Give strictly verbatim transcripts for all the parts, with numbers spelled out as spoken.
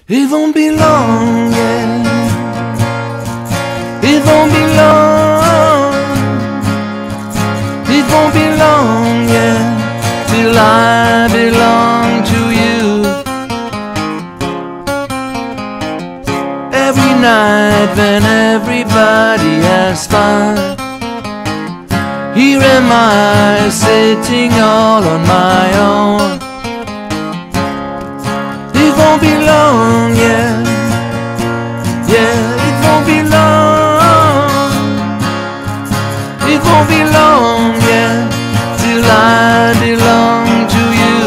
It won't be long, yeah. It won't be long. It won't be long, yeah, till I belong to you. Every night when everybody has fun, here am I sitting all on my own. It won't be long, yeah, yeah, it won't be long. It won't be long, yeah, till I belong to you.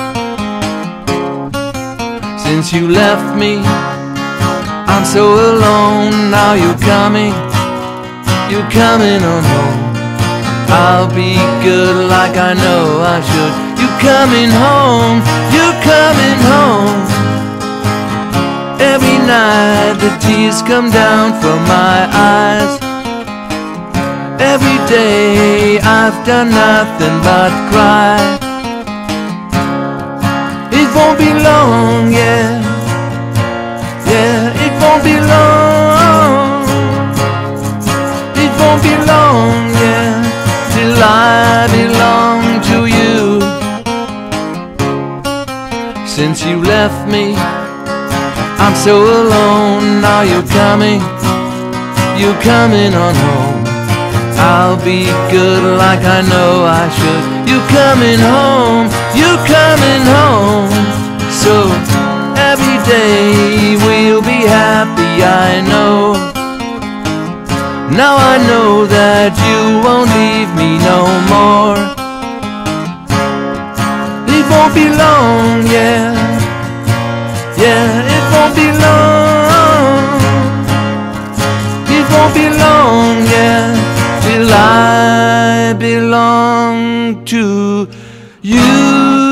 Since you left me, I'm so alone. Now you're coming, you're coming on home. I'll be good like I know I should. You're coming home, you're coming home. Every night the tears come down from my eyes. Every day I've done nothing but cry. It won't be long, yeah, yeah, it won't be long. It won't be long, yeah, till I belong to you. Since you left me, I'm so alone. Now you're coming, you're coming on home. I'll be good like I know I should. You're coming home, you're coming home. So every day we'll be happy, I know. Now I know that you won't leave me no more. It won't be long, yeah, yeah, it won't be long. It won't be long, yeah, till I belong to you.